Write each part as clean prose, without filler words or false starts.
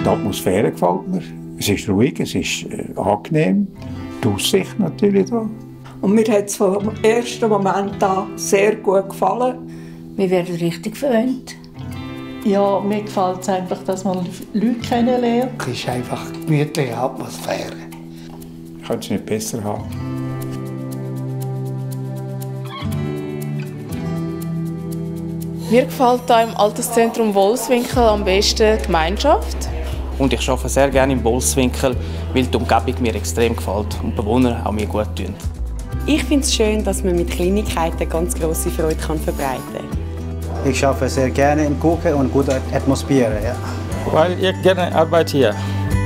Die Atmosphäre gefällt mir. Es ist ruhig, es ist angenehm. Die Aussicht natürlich da. Und mir hat es vom ersten Moment an sehr gut gefallen. Wir werden richtig verwöhnt. Ja, mir gefällt es einfach, dass man Leute kennenlernt. Es ist einfach eine gemütliche Atmosphäre. Ich könnte es nicht besser haben. Mir gefällt hier im Alterszentrum Wolfswinkel am besten die Gemeinschaft. Und ich arbeite sehr gerne im Wolfswinkel, weil die Umgebung mir extrem gefällt und die Bewohner auch mir gut tun. Ich finde es schön, dass man mit Kleinigkeiten ganz grosse Freude verbreiten kann. Ich arbeite sehr gerne im Kuchen und gute Atmosphäre. Ja. Weil ich gerne arbeite hier.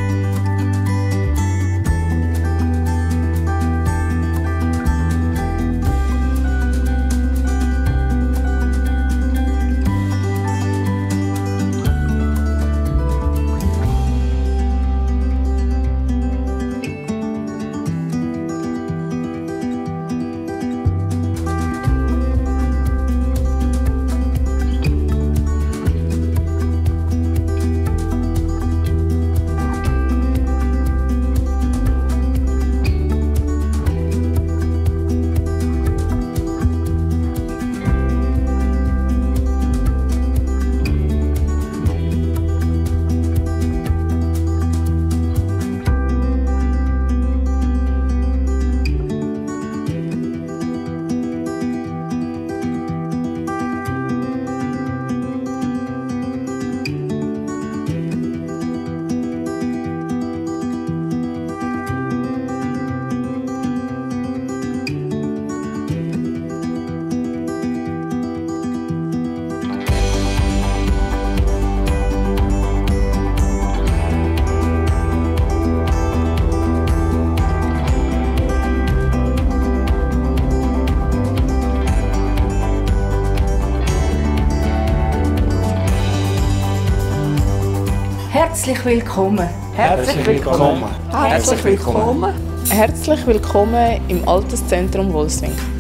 Herzlich willkommen. Herzlich willkommen. Herzlich willkommen. Herzlich willkommen im Alterszentrum Wolfswinkel.